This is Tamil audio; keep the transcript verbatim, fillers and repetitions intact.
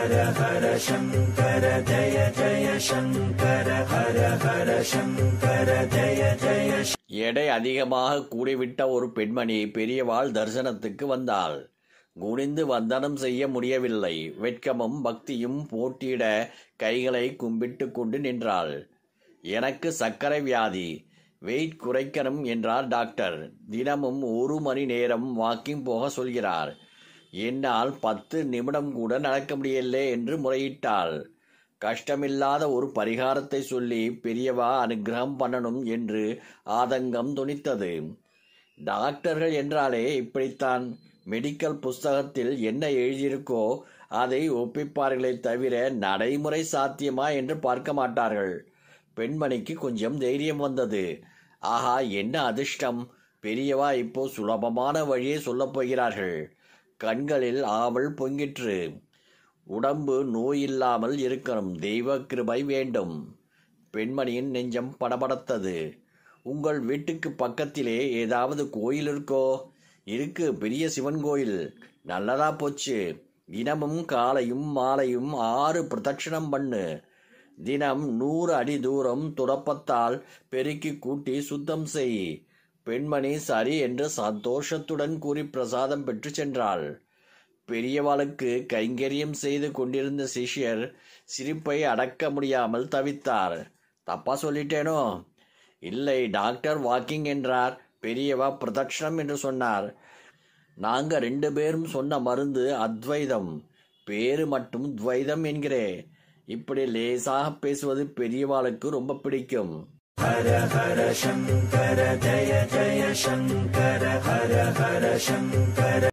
ஹர ஹர சங்கர ஜய ஜய சங்கர ஹர ஹர சங்கர ஜய ஜய. எடை அதிகமாக கூடிவிட்ட ஒரு பெண்மணி பெரியவாள் தரிசனத்துக்கு வந்தாள். குனிந்து வந்தனம் செய்ய முடியவில்லை. வெட்கமும் பக்தியும் போட்டியிட கைகளை கும்பிட்டு கொண்டு நின்றாள். எனக்கு சர்க்கரை வியாதி, வெயிட் குறைக்கணும் என்றார் டாக்டர். தினமும் ஒரு மணி நேரம் வாக்கிங் போக சொல்கிறார். என்னால் பத்து நிமிடம் கூட நடக்க முடியலை என்று முறையிட்டாள். கஷ்டமில்லாத ஒரு பரிகாரத்தை சொல்லி பெரியவா அனுகிரகம் பண்ணணும் என்று ஆதங்கம் துணித்தது. டாக்டர்கள் என்றாலே இப்படித்தான். மெடிக்கல் புஸ்தகத்தில் என்ன எழுதியிருக்கோ அதை ஒப்பிப்பார்களே தவிர நடைமுறை சாத்தியமா என்று பார்க்க மாட்டார்கள். பெண்மணிக்கு கொஞ்சம் தைரியம் வந்தது. ஆஹா, என்ன அதிர்ஷ்டம்! பெரியவா இப்போ சுலபமான வழியை சொல்லப் போகிறார்கள். கண்களில் ஆவல் பொங்கிற்று. உடம்பு நோயில்லாமல் இருக்கணும், தெய்வ கிருபை வேண்டும். பெண்மணியின் நெஞ்சம் படபடத்தது. உங்கள் வீட்டுக்கு பக்கத்திலே ஏதாவது கோயில் இருக்கோ? இருக்கு, பெரிய சிவன் கோயில். நல்லதா போச்சு. தினமும் காலையும் மாலையும் ஆறு பிரதட்சணம் பண்ணு. தினம் நூறு அடி தூரம் துடப்பத்தால் பெருக்கி கூட்டி சுத்தம் செய். பெண்மணி சரி என்று சந்தோஷத்துடன் கூறி பிரசாதம் பெற்று சென்றாள். பெரியவாளுக்கு கைங்கரியம் செய்து கொண்டிருந்த சிஷ்யர் சிரிப்பை அடக்க முடியாமல் தவித்தார். தப்பா சொல்லிட்டேனோ? இல்லை, டாக்டர் வாக்கிங் என்றார், பெரியவா பிரதட்சணம் என்று சொன்னார். நாங்க ரெண்டு பேரும் சொன்ன மருந்து அத்வைதம், பேரு மட்டும் துவைதம் என்கிறே. இப்படி லேசாக பேசுவது பெரியவாளுக்கு ரொம்ப பிடிக்கும். ஹர ஹர சங்கர ஜய ஜய சங்கர ஹர ஹர சங்கர.